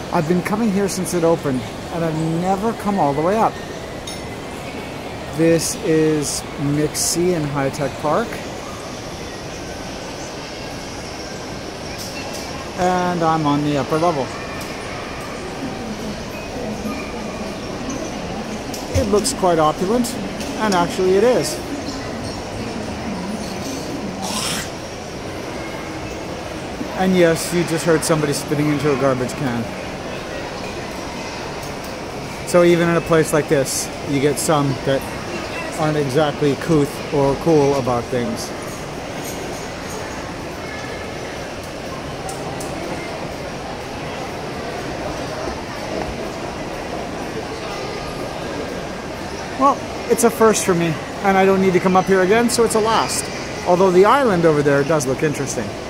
I've been coming here since it opened, and I've never come all the way up. This is McSea in High Tech Park. And I'm on the upper level. It looks quite opulent, and actually it is. And yes, you just heard somebody spitting into a garbage can. So even in a place like this, you get some that aren't exactly couth or cool about things. Well, it's a first for me, and I don't need to come up here again, so it's a last. Although the island over there does look interesting.